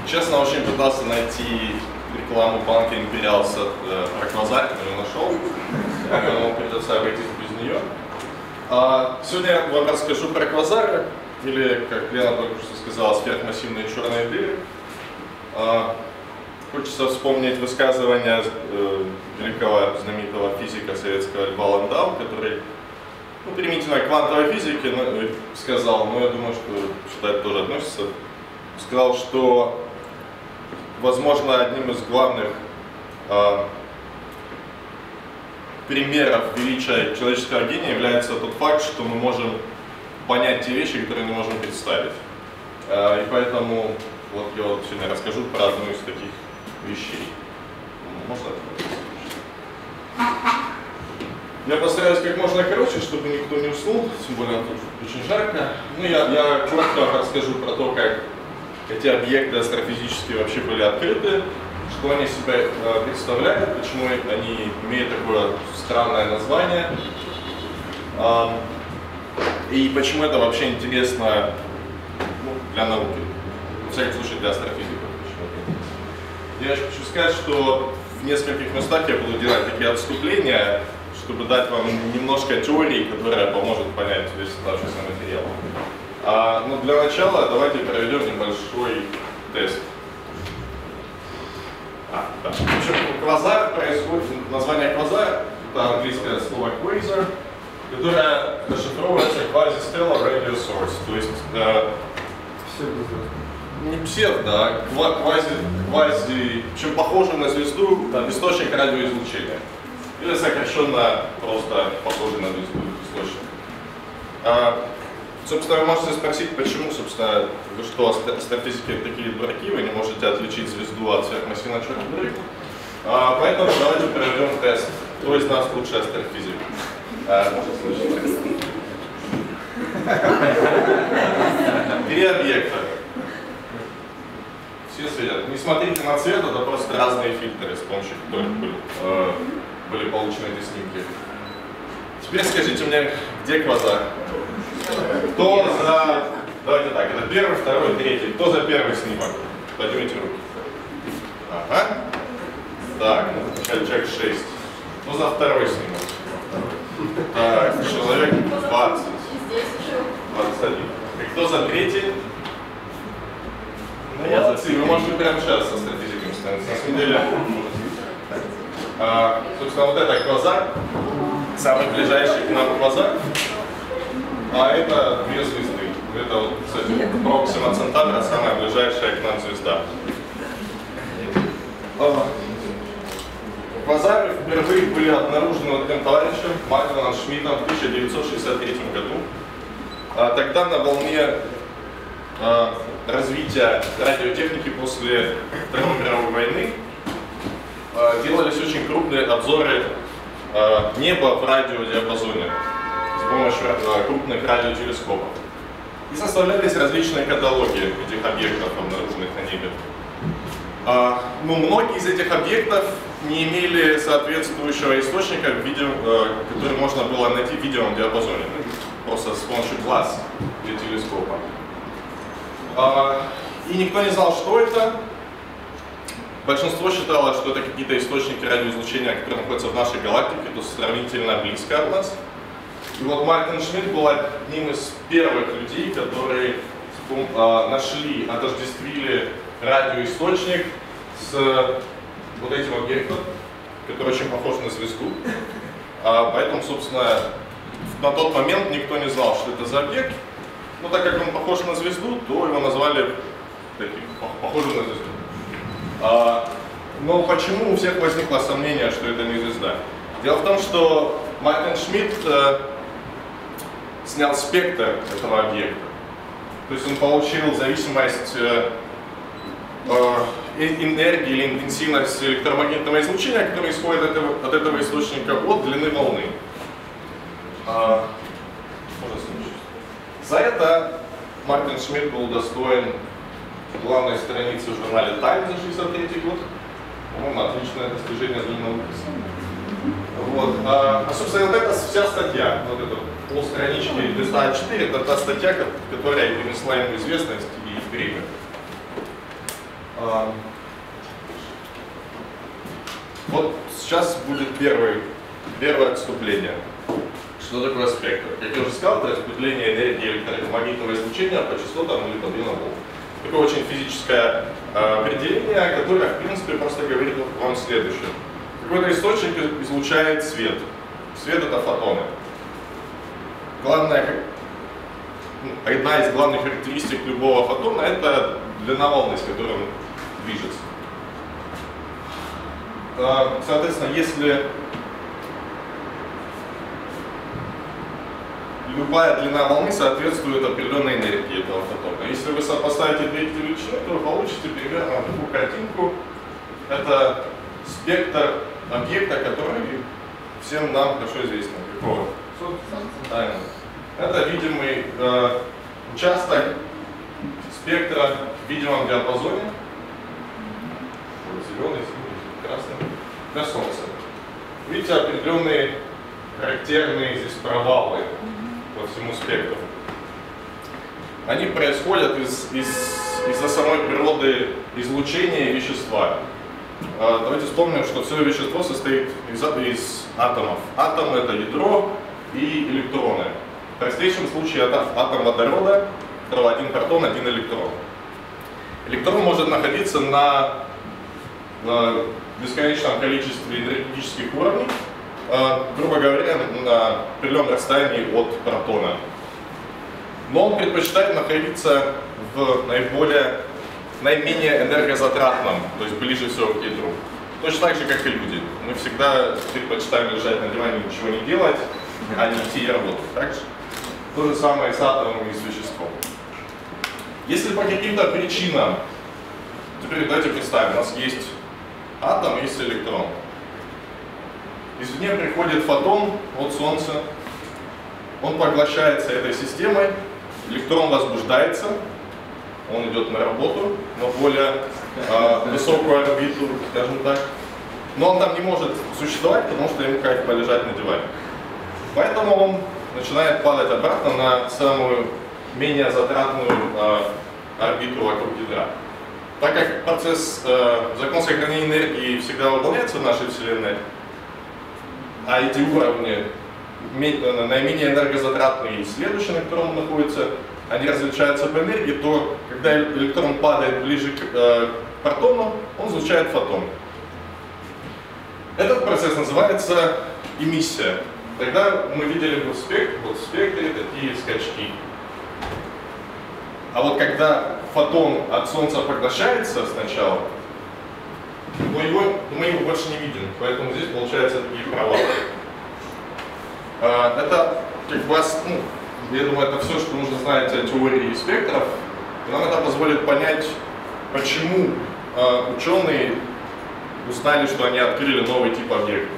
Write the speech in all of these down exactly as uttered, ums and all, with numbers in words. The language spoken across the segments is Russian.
Честно, очень пытался найти рекламу банка Imperials про квазар, но не нашел. Поэтому придется обойтись без нее. А сегодня я вам расскажу про квазары, или, как Лена только что сказала, сверхмассивные черные дыры. А, хочется вспомнить высказывание э, великого знаменитого физика советского Льва Ландау, который, ну, примитивно к квантовой физике, ну, сказал, но я думаю, что сюда это тоже относится, сказал, что, возможно, одним из главных э, примеров величия человеческого гения является тот факт, что мы можем понять те вещи, которые не можем представить. Э, и поэтому вот я вот сегодня расскажу про одну из таких вещей. Можно это? Я постараюсь как можно короче, чтобы никто не уснул, тем более тут очень жарко. Ну, я, я коротко расскажу про то, как эти объекты астрофизические вообще были открыты, что они себя э, представляют, почему они имеют такое странное название, э, и почему это вообще интересно, ну, для науки, в всяком случае для астрофизиков. Я еще хочу сказать, что в нескольких местах я буду делать такие отступления, чтобы дать вам немножко теории, которая поможет понять весь оставшийся материал. А, ну, для начала давайте проведем небольшой тест. А, да. В общем, квазар происходит, название квазар, это английское слово quasar, которое расшифровывается quasi-stellar radio source, то есть э, не псевдо, а квази, квази, в общем, похоже на звезду, да, источник радиоизлучения. Или сокращенно просто похожий на звезду источник. А, собственно, вы можете спросить, почему, собственно, вы что, астрофизики такие дураки, вы не можете отличить звезду от сверхмассивной черной дыры. А, поэтому давайте проведем тест. Кто из нас лучший астрофизик? А, может случиться. Три объекта. Все светят. Не смотрите на цвет, это просто разные фильтры, с помощью которых были, э, были получены эти снимки. Теперь скажите мне, где квазар? Кто за... Давайте так, это первый, второй, третий. Кто за первый снимок? Поднимите руки. Ага. Так, ну, человек шесть. Кто за второй снимок? Так, человек двадцать. двадцать один. И кто за третий? Ну, молодцы, вы можете прямо сейчас со астрофизиком становиться. На самом деле, а, собственно, вот это квазар, самый ближайший к нам квазар, а это две звезды. Это, вот, кстати, Проксима Центавра, самая ближайшая к нам звезда. А, квазары впервые были обнаружены вот этим товарищем Мальтоном Шмидтом в тысяча девятьсот шестьдесят третьем году. А, тогда на волне а, развития радиотехники после Второй мировой войны а, делались очень крупные обзоры а, неба в радиодиапазоне с помощью а, крупных радиотелескопов. И составлялись различные каталоги этих объектов, обнаруженных на небе. А, но многие из этих объектов не имели соответствующего источника, в виде, а, который можно было найти в видеовом диапазоне, просто с помощью глаз или телескопа. И никто не знал, что это. Большинство считало, что это какие-то источники радиоизлучения, которые находятся в нашей галактике, то есть сравнительно близко от нас. И вот Мальтон Шмидт был одним из первых людей, которые нашли, отождествили радиоисточник с вот этим объектом, который очень похож на звезду. Поэтому, собственно, на тот момент никто не знал, что это за объект. Но так как он похож на звезду, то его назвали таким, похожим на звезду. А, но почему у всех возникло сомнение, что это не звезда? Дело в том, что Мальтон Шмидт э, снял спектр этого объекта. То есть он получил зависимость э, э, энергии или интенсивность электромагнитного излучения, которое исходит от этого, от этого источника, от длины волны. А, За это Мальтон Шмидт был удостоен главной страницы в журнале Time за шестьдесят третий год. По-моему, отличное достижение для науки. Вот. А, а, собственно, вот это вся статья, вот эта полстранички листа а четыре, это та статья, которая принесла ему известность и премию. Вот сейчас будет первый, первое отступление. Что такое спектр? Как я уже сказал, это распределение энергии электромагнитного излучения по частотам или по длинам волн. Такое очень физическое э, определение, которое, в принципе, просто говорит вам следующее. Какой-то источник излучает свет. Свет — это фотоны. Главное, одна из главных характеристик любого фотона — это длина волны, с которой он движется. Соответственно, если любая длина волны соответствует определенной энергии этого фотона. Если вы сопоставите две эти величины, то вы получите примерно такую картинку. Это спектр объекта, который всем нам хорошо известен. Какого? Солнце. Это видимый э, участок спектра в видимом диапазоне. Зеленый, синий, красный. Для Солнца. Видите определенные характерные здесь провалы по всему спектру. Они происходят из, из, из-за самой природы излучения вещества. А, давайте вспомним, что все вещество состоит из, из атомов. Атом — это ядро и электроны. В простейшем случае это атом водорода, у которого один протон, один электрон. Электрон может находиться на, на бесконечном количестве энергетических уровней, э, грубо говоря, на определенном расстоянии от протона. Но он предпочитает находиться в наиболее, наименее энергозатратном, то есть ближе всего к ядру. Точно так же, как и люди. Мы всегда предпочитаем лежать на диване и ничего не делать, а не идти и работать. Так же? То же самое с атомом и с веществом. Если по каким-то причинам, теперь давайте представим, у нас есть атом, есть электрон. Извне приходит фотон от Солнца, он поглощается этой системой, электрон возбуждается, он идет на работу, на более э, высокую орбиту, скажем так. Но он там не может существовать, потому что ему как полежать на диване. Поэтому он начинает падать обратно на самую менее затратную э, орбиту вокруг ядра. Так как процесс, э, закон сохранения энергии всегда выполняется в нашей Вселенной, а эти уровни наименее энергозатратные и следующие, на котором он находится, они различаются по энергии, то когда электрон падает ближе к э, протону, он излучает фотон. Этот процесс называется эмиссия. Тогда мы видели вот в спектре, вот в спектре такие скачки. А вот когда фотон от Солнца поглощается сначала, то его, мы его больше не видим, поэтому здесь получаются такие провалы. Это, как бы, ну, я думаю, это все, что нужно знать о теории спектров. И нам это позволит понять, почему ученые узнали, что они открыли новый тип объекта.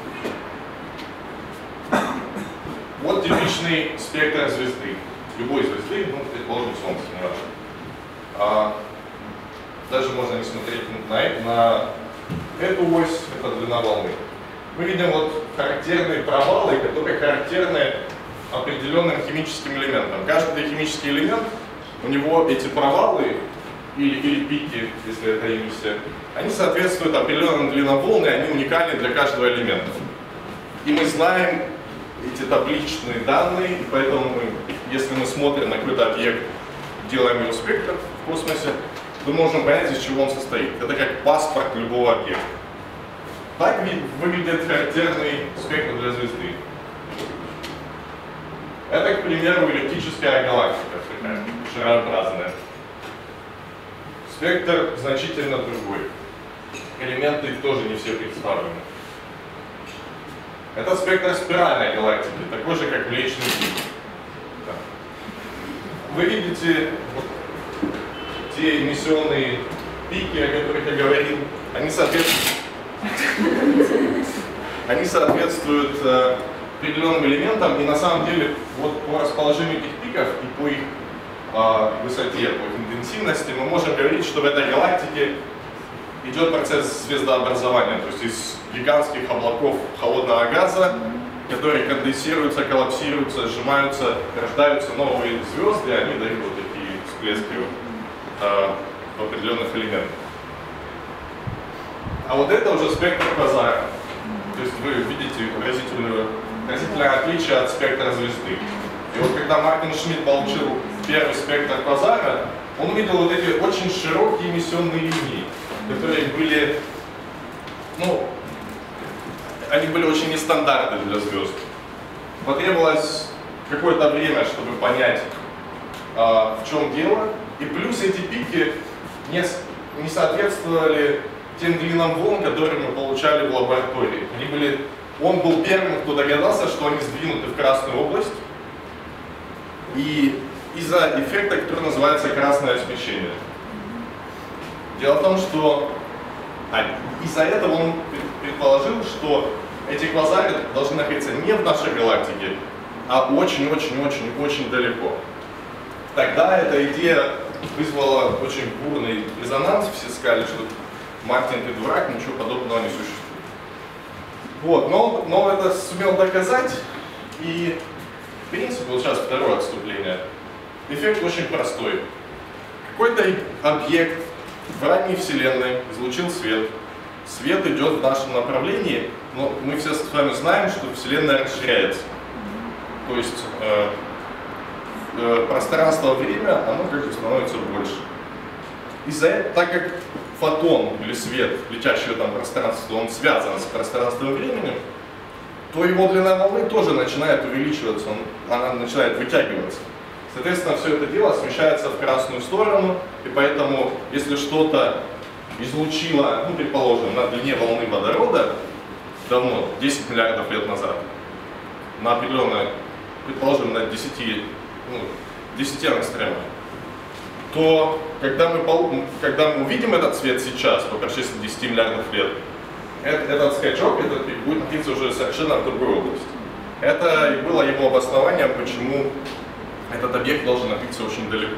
Вот типичный спектр звезды. Любой звезды, ну, предположим, Солнце, не важно. А, даже можно не смотреть на, на эту ось, это длина волны. Мы видим вот характерные провалы, которые характерны определенным химическим элементам. Каждый химический элемент, у него эти провалы, или, или пики, если это эмиссия, они соответствуют определенным длинам волны, они уникальны для каждого элемента. И мы знаем эти табличные данные, и поэтому мы, если мы смотрим на какой-то объект, делаем его спектр в космосе, то мы можем понять, из чего он состоит. Это как паспорт любого объекта. Так выглядит характерный спектр для звезды. Это, к примеру, эллиптическая галактика, такая шарообразная. Спектр значительно другой. Элементы тоже не все представлены. Это спектр спиральной галактики, такой же, как Млечный Путь. Да. Вы видите вот, те эмиссионные пики, о которых я говорил, они соответствуют, они соответствуют э, определенным элементам, и на самом деле вот по расположению этих пиков и по их э, высоте, по их интенсивности мы можем говорить, что в этой галактике идет процесс звездообразования, то есть из гигантских облаков холодного газа, которые конденсируются, коллапсируются, сжимаются, рождаются новые звезды, они дают вот такие всплески э, в определенных элементах. А вот это уже спектр квазара. То есть вы видите разительную, разительное отличие от спектра звезды. И вот когда Мартин Шмидт получил первый спектр квазара, он увидел вот эти очень широкие эмиссионные линии, которые были, ну, они были очень нестандартны для звезд. Потребовалось какое-то время, чтобы понять, а, в чем дело. И плюс эти пики не, не соответствовали тем длинам волн, которые мы получали в лаборатории. Они были, он был первым, кто догадался, что они сдвинуты в красную область. И из-за эффекта, который называется красное смещение. Дело в том, что а, из-за этого он предположил, что эти квазары должны находиться не в нашей галактике, а очень-очень-очень-очень далеко. Тогда эта идея вызвала очень бурный резонанс, все сказали, что Мартин, ты дурак, ничего подобного не существует. Вот, но, но это сумел доказать, и в принципе, вот сейчас второе отступление. Эффект очень простой. Какой-то объект в ранней Вселенной излучил свет. Свет идет в нашем направлении, но мы все с вами знаем, что Вселенная расширяется. То есть э, э, пространство-время, оно как бы становится больше. Из-за этого, так как фотон или свет, летящий в этом пространстве, он связан с пространством и временем, то его длина волны тоже начинает увеличиваться, он, она начинает вытягиваться. Соответственно, все это дело смещается в красную сторону, и поэтому, если что-то излучило, ну, предположим, на длине волны водорода, давно, десять миллиардов лет назад, на определенное, предположим, на десяти, ну, десяти ангстремах, то когда мы, когда мы увидим этот цвет сейчас, по прошествии десяти миллиардов лет, этот, этот скачок этот будет находиться уже совершенно в другой области. Это и было его обоснованием, почему этот объект должен находиться очень далеко.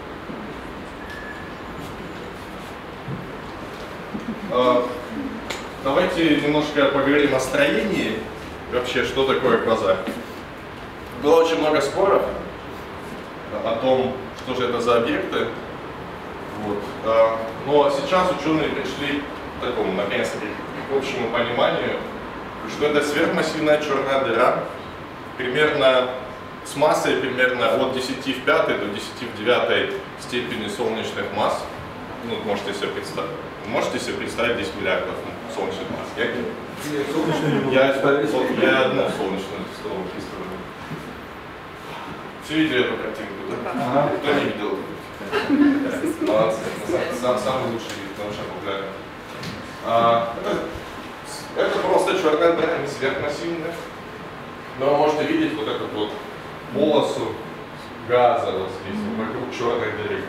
Давайте немножко поговорим о строении, вообще, что такое квазар. Было очень много споров о том, что же это за объекты. Вот. Но сейчас ученые пришли к такому, наконец-таки, к общему пониманию, что это сверхмассивная черная дыра, примерно с массой примерно от десяти в пятой до десяти в девятой степени солнечных масс. Ну, можете себе представить. Можете себе представить десять миллиардов солнечных масс? Я, я, я, я одну солнечную сторону представляю. Все видели эту картинку, да? Ага. Кто не видел? Молодцы. Самый лучший вид, научно популярный. А, это, это просто черная дыра, не сверхмассивная. Но вы можете видеть вот эту вот полосу газа вот здесь, вокруг черной дыры.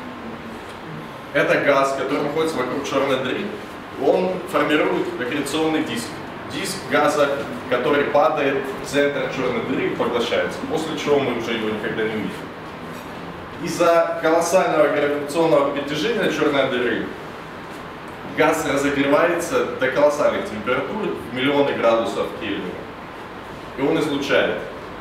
Это газ, который находится вокруг черной дыры, он формирует аккреционный диск. Диск газа, который падает в центр черной дыры и поглощается, после чего мы уже его никогда не увидим. Из-за колоссального гравитационного притяжения черной дыры газ разогревается до колоссальных температур, в миллионы градусов Кельвина, и он излучает.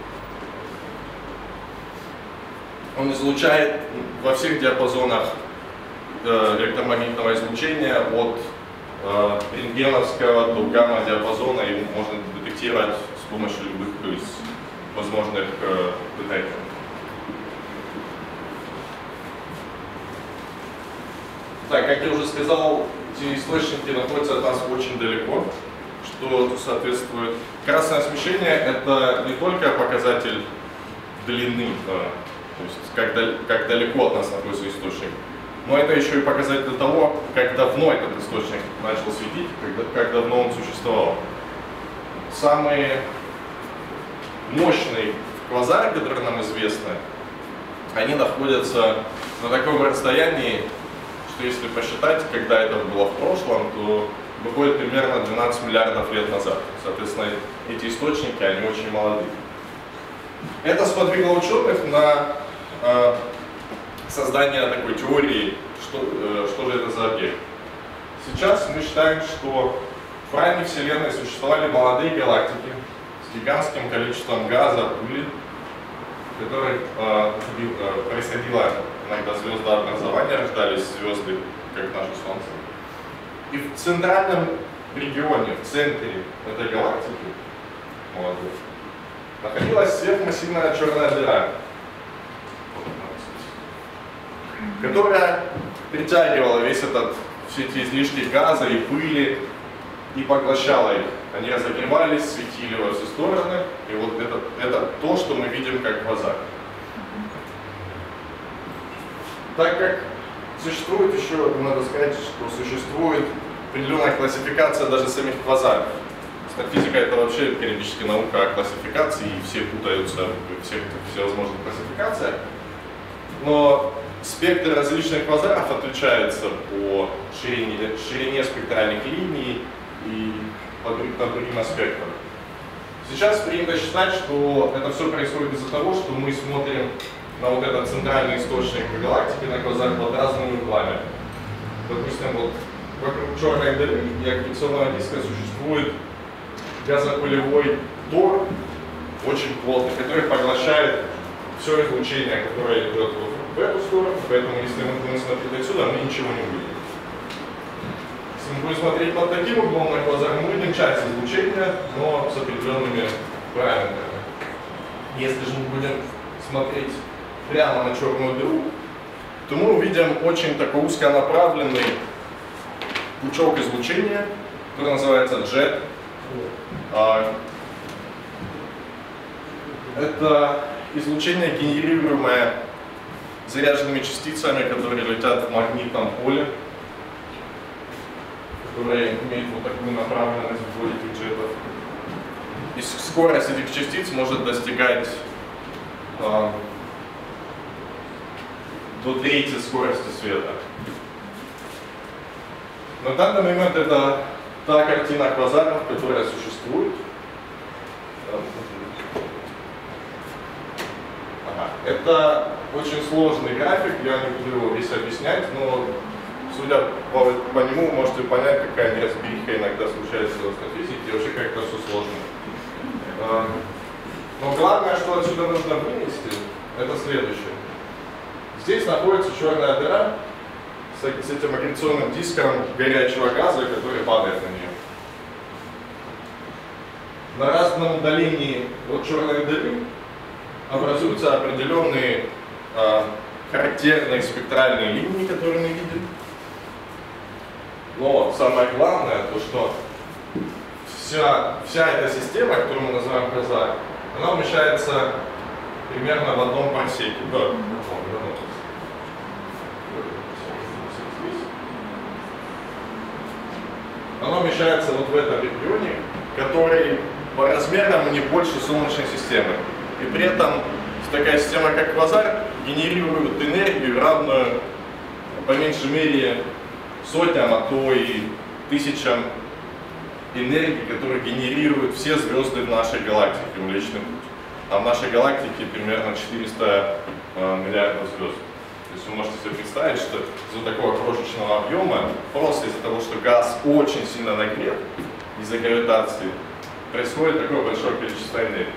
Он излучает во всех диапазонах электромагнитного излучения, от э, рентгеновского до гамма-диапазона, его можно детектировать с помощью любых из возможных э, детекторов. Так, как я уже сказал, эти источники находятся от нас очень далеко, что соответствует. Красное смещение — это не только показатель длины, э, то есть как, дал, как далеко от нас находится источник, но это еще и показатель того, как давно этот источник начал светить, как, как давно он существовал. Самые мощные квазары, которые нам известны, они находятся на таком расстоянии, что если посчитать, когда это было в прошлом, то выходит примерно двенадцать миллиардов лет назад. Соответственно, эти источники, они очень молодые. Это сподвигло ученых на э, создание такой теории, что, э, что же это за объект. Сейчас мы считаем, что в ранней Вселенной существовали молодые галактики с гигантским количеством газа, пыли, которые э, э, происходило иногда звездообразование, рождались звезды, как наше Солнце. И в центральном регионе, в центре этой галактики, молодой, находилась сверхмассивная черная дыра, которая притягивала весь этот, все эти излишки газа и пыли и поглощала их. Они разогревались, светили во все стороны, и вот это, это то, что мы видим как квазар. Так как существует еще, надо сказать, что существует определенная классификация даже самих квазаров. Астрофизика — это вообще периодически наука о классификации, и все путаются в всех всевозможных классификациях. Но спектр различных квазаров отличается по ширине, ширине спектральных линий и по, по другим аспектам. Сейчас принято считать, что это все происходит из-за того, что мы смотрим на вот этот центральный источник галактики, на квазар под разными углами. Допустим, вот вокруг черной дыры и аккреционного диска существует газопылевой тор, очень плотный, который поглощает все излучение, которое идет в эту сторону, поэтому если мы будем смотреть отсюда, мы ничего не увидим. Если мы будем смотреть под таким углом на квазар, мы увидим часть излучения, но с определенными параметрами. Если же мы будем смотреть прямо на черную дыру, то мы увидим очень такой узконаправленный пучок излучения, который называется джет. Это излучение, генерируемое заряженными частицами, которые летят в магнитном поле, которые имеют вот такую направленность в ходе этих джетов. И скорость этих частиц может достигать э, до трети скорости света. На данный момент это та картина квазаров, которая существует. Ага. Это очень сложный график, я не буду его весь объяснять, но судя по, по нему, можете понять, какая неразбериха иногда случается в астрофизике, и вообще как-то все сложно. Но главное, что отсюда нужно вынести, это следующее. Здесь находится черная дыра с этим аккреционным диском горячего газа, который падает на нее. На разном удалении от черной дыры образуются определенные э, характерные спектральные линии, которые мы видим. Но самое главное, то что вся, вся эта система, которую мы называем квазар, она умещается примерно в одном парсеке. Да. Она умещается вот в этом регионе, который по размерам не больше Солнечной системы. И при этом такая система, как квазар, генерирует энергию, равную по меньшей мере сотням, а то и тысячам энергии, которые генерируют все звезды в нашей галактике, Млечный Путь. А в нашей галактике примерно четыреста э, миллиардов звезд. То есть вы можете себе представить, что из-за такого крошечного объема, просто из-за того, что газ очень сильно нагрет, из-за гравитации, происходит такое большое количество энергии.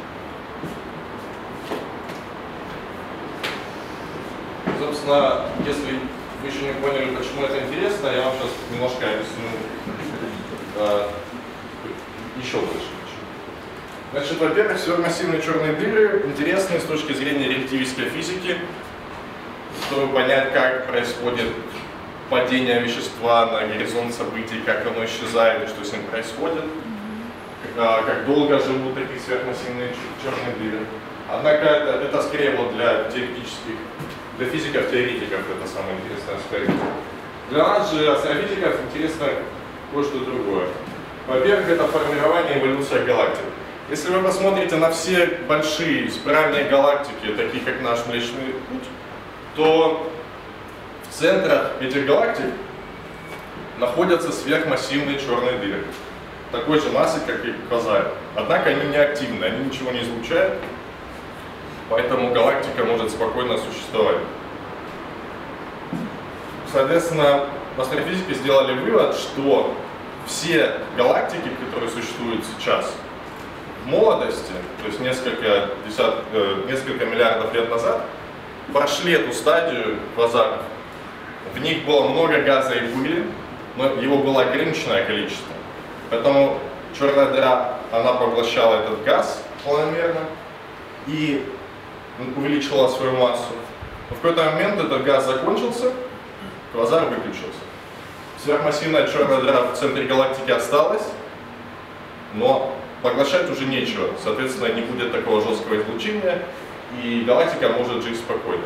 Собственно, если вы еще не поняли, почему это интересно, я вам сейчас немножко объясню э, еще больше. Значит, во-первых, сверхмассивные черные дыры интересны с точки зрения релятивистской физики, чтобы понять, как происходит падение вещества на горизонт событий, как оно исчезает и что с ним происходит, как, как долго живут такие сверхмассивные черные дыры. Однако это, это скорее вот для теоретических, для физиков-теоретиков это самый интересный аспект. Для нас же, астрофизиков, интересно кое-что другое. Во-первых, это формирование и эволюция галактик. Если вы посмотрите на все большие спиральные галактики, такие как наш Млечный Путь, то в центрах этих галактик находятся сверхмассивные черные дыры, такой же массы, как и квазар. Однако они не активны, они ничего не излучают, поэтому галактика может спокойно существовать. Соответственно, астрофизики сделали вывод, что все галактики, которые существуют сейчас, в молодости, то есть несколько, десят, э, несколько миллиардов лет назад, прошли эту стадию квазаров. В них было много газа и пыли, но его было ограниченное количество. Поэтому черная дыра, она поглощала этот газ полномерно и увеличила свою массу. Но в какой-то момент этот газ закончился, квазар выключился. Сверхмассивная черная дыра в центре галактики осталась, но поглощать уже нечего. Соответственно, не будет такого жесткого излучения, и галактика может жить спокойно.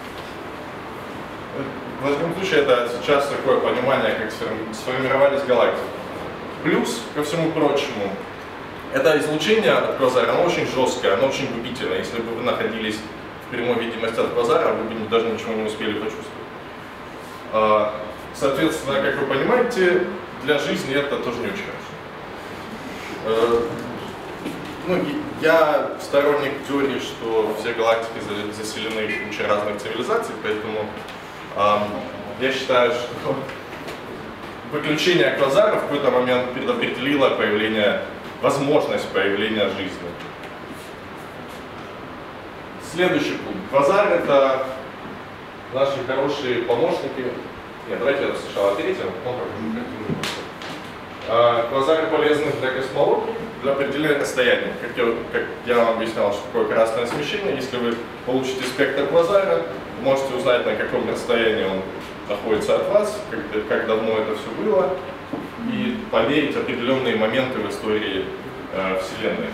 В этом случае это сейчас такое понимание, как сформировались галактики. Плюс, ко всему прочему, это излучение от квазара, оно очень жесткое, оно очень губительное. Если бы вы находились в прямой видимости от квазара, вы бы даже ничего не успели почувствовать. Соответственно, как вы понимаете, для жизни это тоже не очень хорошо. Ну, я сторонник теории, что все галактики заселены кучей разных цивилизаций, поэтому э, я считаю, что выключение квазара в какой-то момент предопределило появление, возможность появления жизни. Следующий пункт. Квазар — это наши хорошие помощники. Нет, давайте я сначала ответим, потом покажу картину. Квазары полезны для космологии, для определения расстояния. Как я, как я вам объяснял, что такое красное смещение, если вы получите спектр квазара, вы можете узнать, на каком расстоянии он находится от вас, как, как давно это все было, и померить определенные моменты в истории э, Вселенной.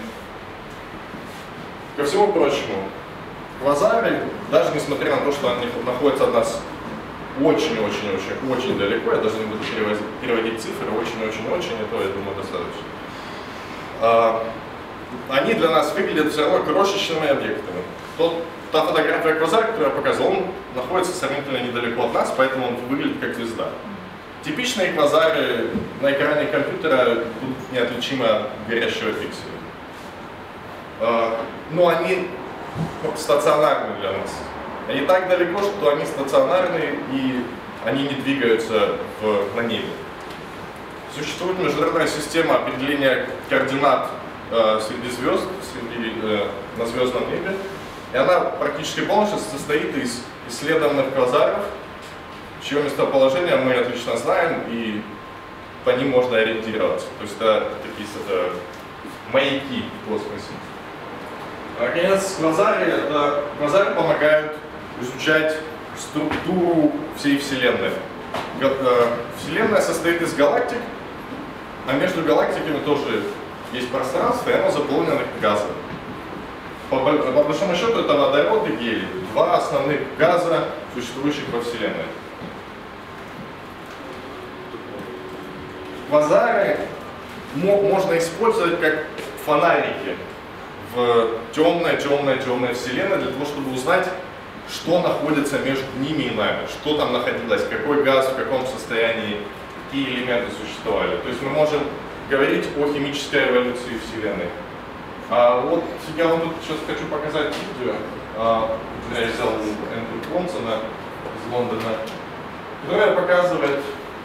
Ко всему прочему, квазары, даже несмотря на то, что они находятся от нас очень-очень-очень-очень далеко, я даже не буду переводить, переводить цифры, очень-очень-очень, и то, я думаю, достаточно. А, они для нас выглядят все равно крошечными объектами. Тот, та фотография квазара, которую я показал, он находится сравнительно недалеко от нас, поэтому он выглядит как звезда. Типичные квазары на экране компьютера будут неотличимы от горящего пикселя. А, но они стационарны для нас. Они так далеко, что они стационарны и они не двигаются в, на небе. Существует международная система определения координат э, среди звезд, среди, э, на звездном небе, и она практически полностью состоит из исследованных квазаров, чье местоположение мы отлично знаем, и по ним можно ориентироваться. То есть это такие э, маяки в космосе. Наконец, квазары, это, квазары помогают изучать структуру всей Вселенной. Вселенная состоит из галактик, а между галактиками тоже есть пространство, и оно заполнено газом. По, по большому счету это водород и гелий, два основных газа, существующих во Вселенной. Квазары можно использовать как фонарики в темной, темной, темной Вселенной для того, чтобы узнать, что находится между ними и нами, что там находилось, какой газ, в каком состоянии, какие элементы существовали. То есть мы можем говорить о химической эволюции Вселенной. А вот я вам тут сейчас хочу показать видео. А, я взял Эндрю Томпсона из Лондона, которое показывает,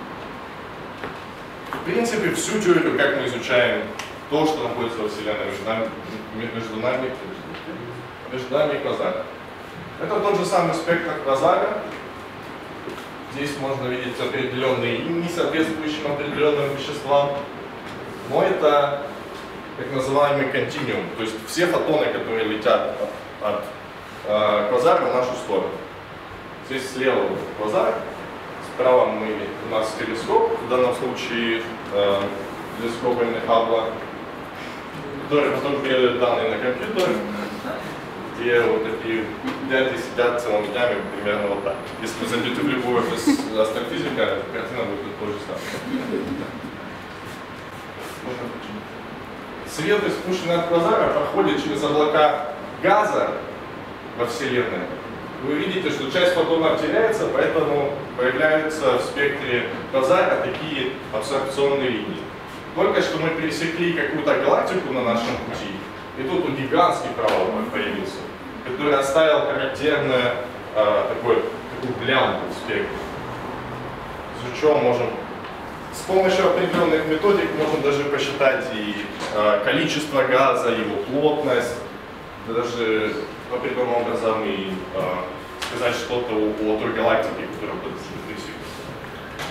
в принципе, всю теорию, как мы изучаем то, что находится во Вселенной между нами, между нами, между нами и квазаром. Это тот же самый спектр квазара. Здесь можно видеть определенные и не соответствующим определенным веществам. Но это так называемый континуум, то есть все фотоны, которые летят от, от э, квазара в нашу сторону. Здесь слева квазар, справа мы, у нас телескоп, в данном случае э, телескоп имени Хаббла, который потом передает данные на компьютер, где вот такие дяди сидят целыми днями примерно вот так. Если вы зайдете в любой офис астрофизика, картина будет то же самое. Свет, испущенный от квазара, проходит через облака газа во Вселенной. Вы видите, что часть фотонов теряется, поэтому появляются в спектре квазара такие абсорбционные линии. Только что мы пересекли какую-то галактику на нашем пути, и тут он гигантский провал появился, который оставил характерную э, такой, такую плямку в спектре. С чем можем с помощью определенных методик можем даже посчитать и э, количество газа, его плотность, даже определенным образом и э, сказать что-то о, о той галактике, которая будет пересекаться.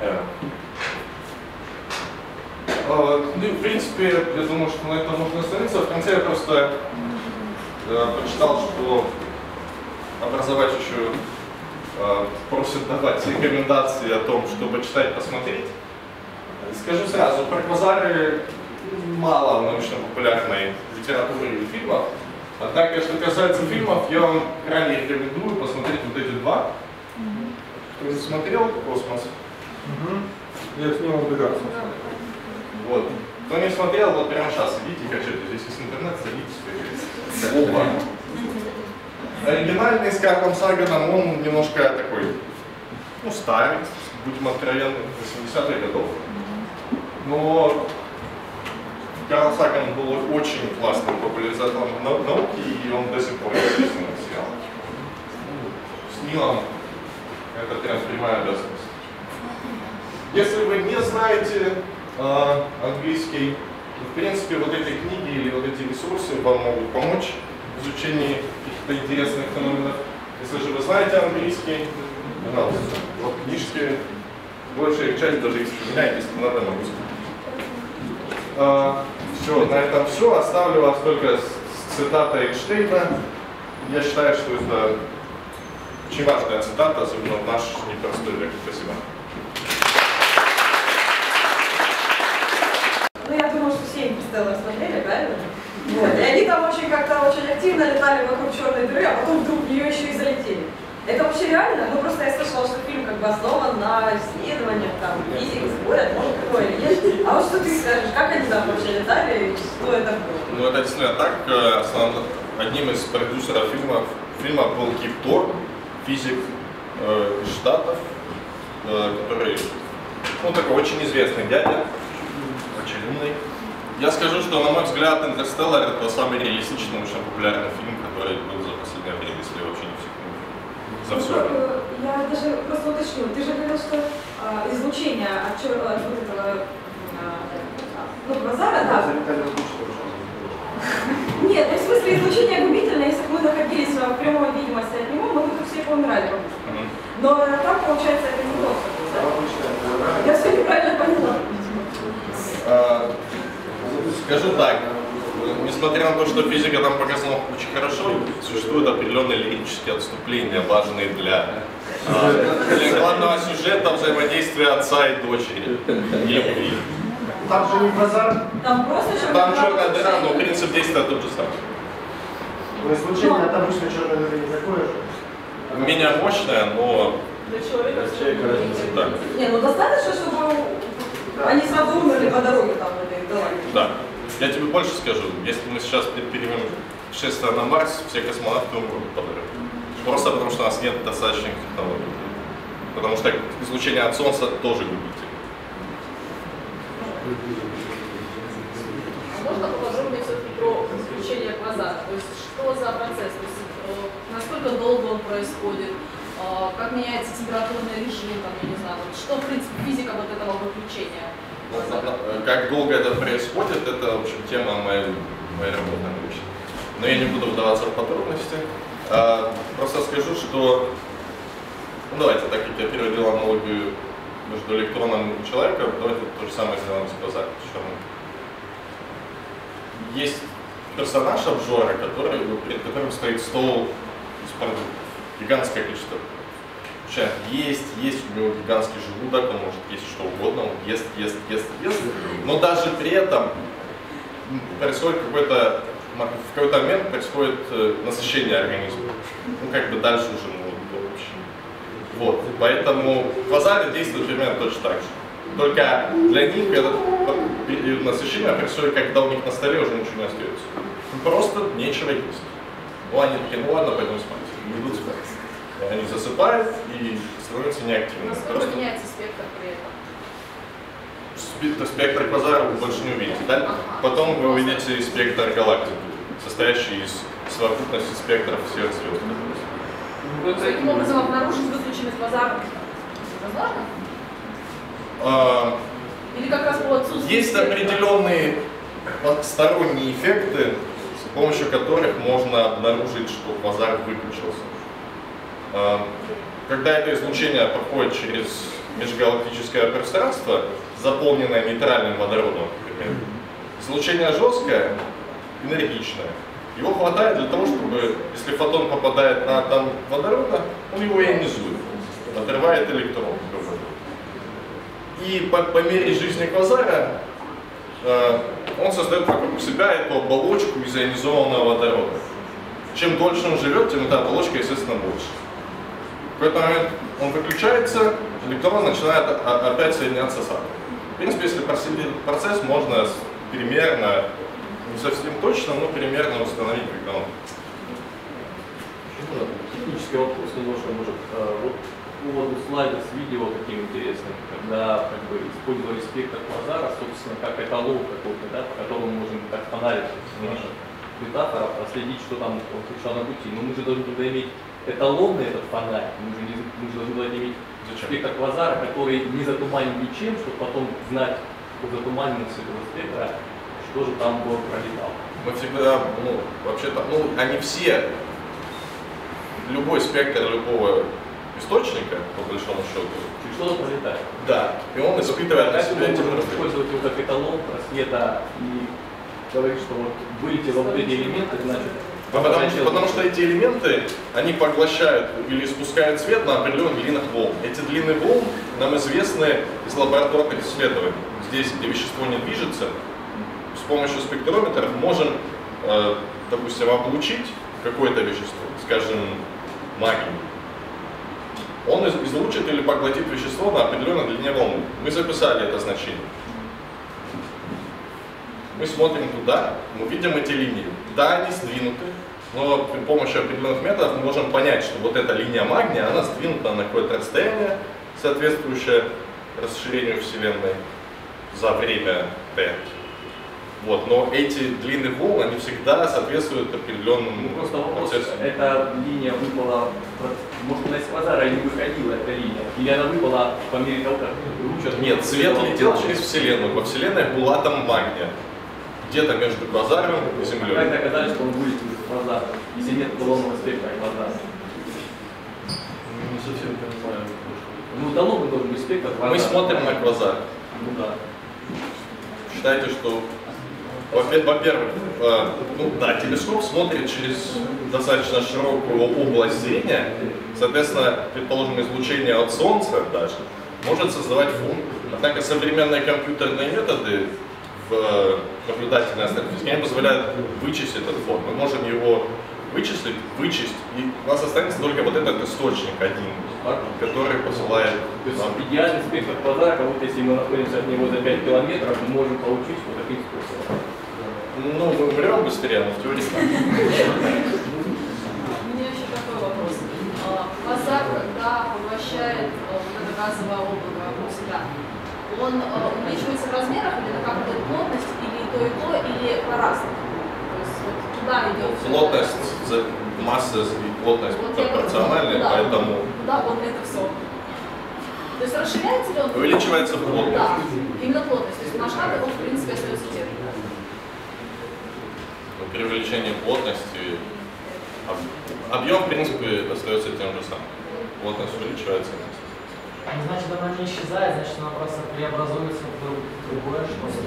Ну и в принципе, я думаю, что на этом можно остановиться. В конце я просто э, прочитал, что образовательщую э, просят давать рекомендации о том, чтобы читать, посмотреть. Скажу сразу, про квазары мало научно-популярной литературы или фильмов. Однако, что касается фильмов, я вам крайне рекомендую посмотреть вот эти два. Кто не смотрел «Космос»? Я с ним убегался. Вот. Кто не смотрел, вот прямо сейчас идите, качайте. Здесь есть интернет, садитесь. Оба. Оригинальный с Карлом Саганом, он немножко такой, ну, старый, будем откровенны, восьмидесятых годов. Но Карл Саган был очень классным популяризатором науки, и он до сих пор известный сериал. С Нилом это прям прямая обязанность. Если вы не знаете э, английский, то, в принципе, вот эти книги или вот эти ресурсы вам могут помочь в изучении каких-то интересных феноменов. Если же вы знаете английский, пожалуйста, вот книжки, большая их часть даже если у меня есть, надо могу сказать. Uh, все, на этом все. Оставлю вас только с цитатой Эйнштейна. Я считаю, что это очень важная цитата, особенно в наш непростой век. Спасибо. Ну, я думаю, что все «Интерстеллар» смотрели, правильно? Вот. И они там очень как-то очень активно летали вокруг черной дыры, а потом вдруг в нее еще и залетели. Это вообще реально? Ну, просто я слышала, что фильм как бы основан на исследованиях, там, физики спорят, может, такое или нет. А вот что ты скажешь, как они там вообще летали, что это было? Ну, это действительно так. Основным, одним из продюсеров фильмов, фильма был Кип Тор, физик э, из Штатов, э, который, ну, такой очень известный дядя, очень умный. Я скажу, что, на мой взгляд, «Интерстеллар» — это самый реалистичный, очень популярный фильм, который был за последнее время, если вообще не все. За все. Ну, я даже просто уточню, ты же говорил, что а, излучение от, чер... от вот этого, а, ну, квазара, да? Нет, ну, в смысле излучение губительное, если бы мы находились в прямой видимости от него, мы бы тут все поумирали. Mm-hmm. Но там, получается, это не то, да? Я все неправильно поняла. А, скажу так. Несмотря на то, что физика там показана очень хорошо, существуют определенные лирические отступления, важные для, для главного сюжета взаимодействия отца и дочери. И, там же не базар. Там просто черная там черная дыра, но принцип действия тот же самый. Излучение от обычной черной дыры не такое же? Менее мощное, но... Для человека, да. Не, ну достаточно, чтобы да. Они сразу умерли по дороге там в этой галактике. Да. Я тебе больше скажу, если мы сейчас предпримем путешествие на Марс, все космонавты умрут по дороге. Просто потому, что у нас нет достаточных технологий. Потому что излучение от Солнца тоже губительно. А можно поподробнее все-таки про излучение квазара? То есть что за процесс? То есть, насколько долго он происходит? Как меняется температурный режим? Там, я не знаю, вот что в принципе физика вот этого выключения? Как долго это происходит, это, в общем, тема моей, моей работы научной. Но я не буду вдаваться в подробности. А, просто скажу, что, ну давайте, так как я переводил аналогию между электроном и человеком, давайте то же самое сделаем с квазаром. Есть персонаж обжора, который, перед которым стоит стол из продуктов. Гигантское количество. Есть, есть у него гигантский желудок, он может есть что угодно, он ест, ест, ест, ест. Но даже при этом происходит какой-то, в какой-то момент происходит насыщение организма. Ну, как бы дальше уже, ну, вообще. Вот, поэтому квазары действуют примерно точно так же. Только для них это насыщение происходит, когда у них на столе уже ничего не остается. Просто нечего есть. Ну, они такие, ну ладно, пойдем спать. Идут спать. Они засыпают и становятся неактивными. Насколько Просто... меняется спектр при этом? Спектр квазара вы больше не увидите, да? Ага. Потом вы увидите спектр галактик, состоящий из совокупности спектров всех звезд. Ну, таким образом обнаружить выключенный квазар возможно? А, Или как раз по отсутствию есть спектра? Определенные сторонние эффекты, с помощью которых можно обнаружить, что квазар выключился. Когда это излучение проходит через межгалактическое пространство, заполненное нейтральным водородом, например, излучение жесткое, энергичное. Его хватает для того, чтобы, если фотон попадает на атом водорода, он его ионизует, отрывает электрон. И по, по мере жизни квазара э, он создает вокруг себя эту оболочку из ионизованного водорода. Чем дольше он живет, тем эта оболочка, естественно, больше. В какой-то момент он выключается, электрон начинает опять соединяться с атомом. В принципе, если проследить этот процесс, можно примерно, не совсем точно, но примерно установить, когда он. Технический вопрос немножко, может, вот поводу слайда с видео таким интересным, когда как бы использовали спектр квазара, собственно, как эталон какой-то, да, по которому мы можем как фонарик наших метафоров проследить, что там он пришел на пути. Но мы же должны туда иметь эталонный этот фонарик, мы же, не, мы же должны туда иметь Зачем? спектр квазара, который не затуманен ничем, чтобы потом знать по затуманенности этого спектра, что же там было пролетало. Мы всегда, ну, вообще-то, ну, они все, любой спектр любого источника, по большому счету. Чуть что-то пролетает. Да, и он испытывает на себя эти можно использовать его как эталон просвета и говорить, что вот вылетело вот эти элементы, значит... А потому, что, потому что эти элементы, они поглощают или испускают свет на определенных длинных волн. Эти длины волн нам известны из лабораторных исследований. Здесь, где вещество не движется, с помощью спектрометров можем, э, допустим, облучить какое-то вещество, скажем, магний. Он излучит или поглотит вещество на определенной длине волны. Мы записали это значение. Мы смотрим туда, мы видим эти линии. Да, они сдвинуты, но при помощи определенных методов мы можем понять, что вот эта линия магния, она сдвинута на какое-то расстояние, соответствующее расширению Вселенной за время Т. Вот, но эти длины волн, они всегда соответствуют определенному ну, просто вопрос, процессу. эта линия выпала, может, она из квазара не выходила, эта линия, или она выпала по мере того, как луч... Нет, свет летел через Вселенную. Во Вселенной был атом магния. Где-то между квазаром и Землей. Как доказали, что он вылетел из квазара, если нет эталонного спектра квазара? Не совсем понимаю. Ну, эталонный должен быть спектр квазара. Мы смотрим на квазар. Ну да. Считайте, что, во-первых, э, ну да, телескоп смотрит через достаточно широкую область зрения, соответственно, предположим, излучение от Солнца даже может создавать фон. Однако современные компьютерные методы в наблюдательной астрофизике они позволяют вычислить этот фон. Мы можем его вычислить, вычесть, и у нас останется только вот этот источник один, который посылает нам. Идеальный спектр квазара, как будто если мы находимся от него за пять километров, мы можем получить вот таким способом. Ну, мы умрем быстрее, но в теории так. У меня еще такой вопрос. Квазар, когда поглощает вот это газовое облако вокруг себя, он увеличивается в размерах или на какую-то плотность, или то и то, или по-разному? То есть вот туда идет... Плотность, масса и плотность вот пропорциональны, куда, поэтому... Куда вот это все? То есть расширяется ли он? Увеличивается плотность. Да, именно плотность. То есть масштаб он в принципе остается тем. При увеличении плотности объем в принципе остается тем же самым. Плотность увеличивается. Ну, значит, она не исчезает, значит, она просто преобразуется в другое что-то.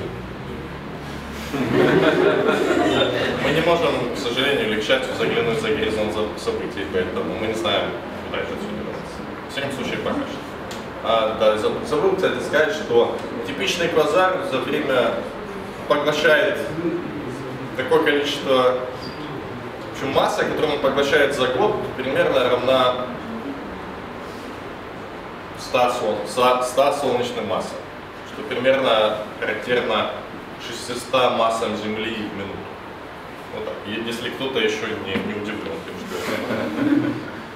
Мы не можем, к сожалению, легчать заглянуть за горизонт событий, поэтому мы не знаем, куда это все делается. В всяком случае, пока что. А, да, забыл, кстати, сказать, что типичный квазар за время поглощает такое количество, в общем, масса, которую он поглощает за год, примерно равна ста солнечным массам, что примерно характерно шестистам массам Земли в минуту. Вот так, если кто-то еще не, не удивлен тем, что это.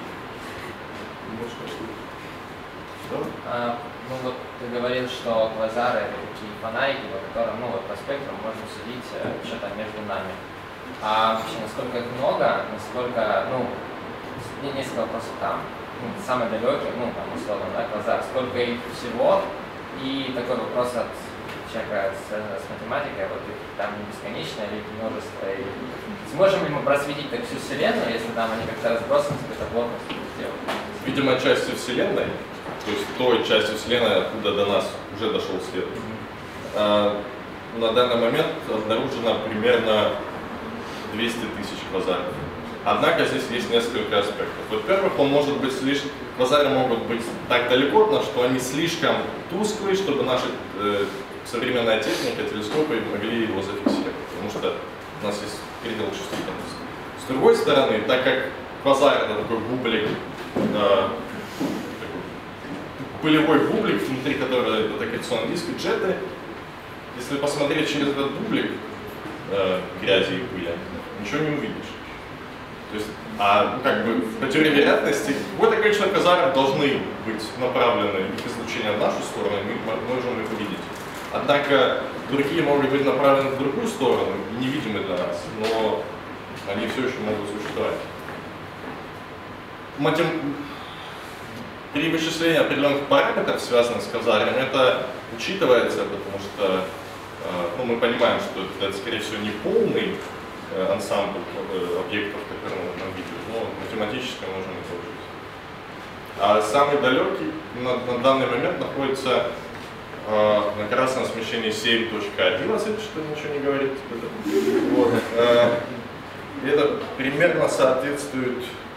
А, ну вот ты говорил, что квазары это такие фонарики, по которым, ну вот по спектру можно судить что-то между нами. А вообще, насколько их много, насколько, ну, не, несколько вопросов там, ну, самый далекий, ну там условно, да, квазар, сколько их всего, и такой вопрос от человека, связанного с математикой, вот их там бесконечно или множество, и сможем ли мы просветить так всю Вселенную, если там они как-то разбросаны с какой-то плотностью? Видимо, части Вселенной. то есть той части Вселенной, откуда до нас уже дошел свет. А, на данный момент обнаружено примерно двести тысяч квазаров. Однако здесь есть несколько аспектов. Во-первых, он может быть слишком, квазары могут быть так далеко от нас, что они слишком тусклые, чтобы наша э, современная техника, телескопы могли его зафиксировать, потому что у нас есть предел чувствительности. С другой стороны, так как квазар это такой бублик, э, такой пылевой бублик, внутри которого это аккреционный диск и джеты, если посмотреть через этот бублик э, грязи и пыли, ничего не увидишь. То есть, а, ну, как бы, по теории вероятности, какое-то количество квазаров должны быть направлены их излучение в нашу сторону, и мы можем их увидеть. Однако другие могут быть направлены в другую сторону, невидимы для нас, но они все еще могут существовать. Матем... При вычислении определенных параметров, связанных с квазарами, это учитывается, потому что ну, мы понимаем, что это, скорее всего, не полный ансамбль объектов, которые мы там видели, но математически можем это получить. А самый далекий на, на данный момент находится э, на красном смещении семь точка одиннадцать, что ничего не говорит. Вот. Э, это примерно соответствует,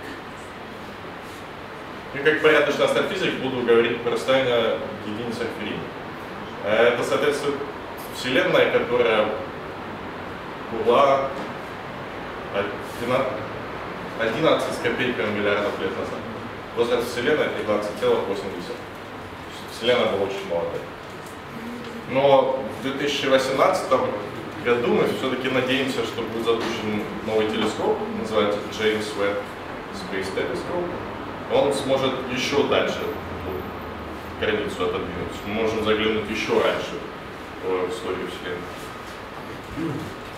ну, как порядочный астрофизик буду говорить про расстояние единицы времени. Это соответствует Вселенной, которая была одиннадцать с копейками миллиардов лет назад. Возраст Вселенной тринадцать целых восемь десятых. Вселенная была очень молодая. Но в две тысячи восемнадцатом году мы все-таки надеемся, что будет запущен новый телескоп, называется James Webb Space Telescope. Он сможет еще дальше границу отодвинуть. Мы можем заглянуть еще раньше в историю Вселенной.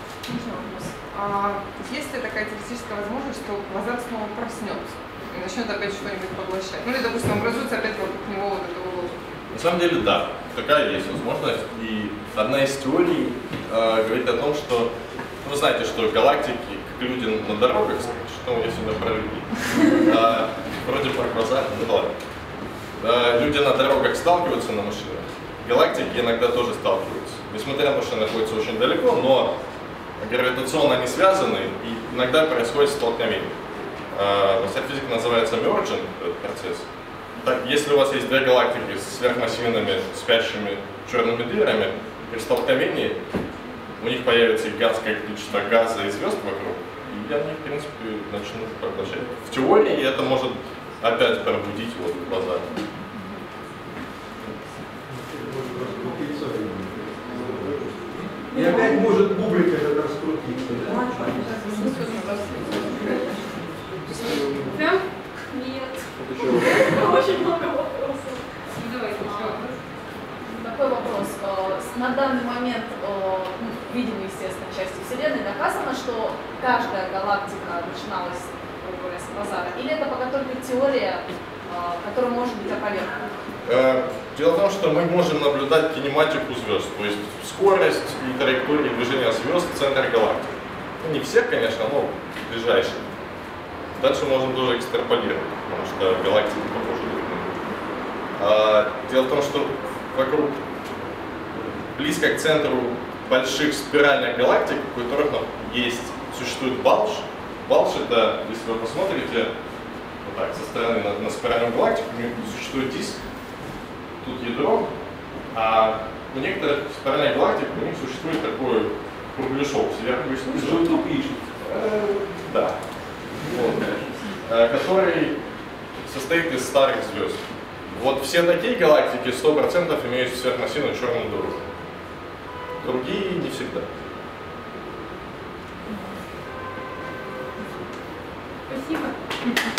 А есть ли такая теоретическая возможность, что квазар снова проснется и начнет опять что-нибудь поглощать? Ну или, допустим, образуется опять вокруг него вот этого лоза? На самом деле, да, такая есть возможность. И одна из теорий э, говорит о том, что вы знаете, что галактики, как люди на дорогах, что я сегодня про людей, э, вроде про квазар, ну ладно. Э, люди на дорогах сталкиваются на машинах, галактики иногда тоже сталкиваются. Несмотря на то, что они находятся очень далеко, но гравитационно они связаны, и иногда происходит столкновение. В астрофизике называется merging этот процесс. Так, если у вас есть две галактики с сверхмассивными спящими черными дырами, при столкновении у них появится гигантское количество газа и звезд вокруг, и они, в принципе, начнут поглощать. В теории это может опять пробудить вот глаза. И опять может бублик этот раскрутиться, да? Прям? Нет. Очень много вопросов. Давайте еще. Такой вопрос. На данный момент, ну, в видимой, естественно, части Вселенной доказано, что каждая галактика начиналась, грубо говоря, с квазара? Или это пока только теория, которая может быть опровергнута? Дело в том, что мы можем наблюдать кинематику звезд, то есть скорость и траектории движения звезд в центре галактики. Ну, не все, конечно, но ближайшие. Дальше можем тоже экстраполировать, потому что галактики похожи друг на друга. А, дело в том, что вокруг, близко к центру больших спиральных галактик, у которых есть, существует балж. Балж — это, если вы посмотрите вот так, со стороны на, на спиральную галактику, у них существует диск, тут ядро, а у некоторых спиральных галактик у них существует такой кругляшок, сверху и снизу. Желток ищет. Да. Вот. Который состоит из старых звезд. Вот все такие галактики сто процентов имеют сверхмассивную черную дыру. Другие не всегда. Спасибо.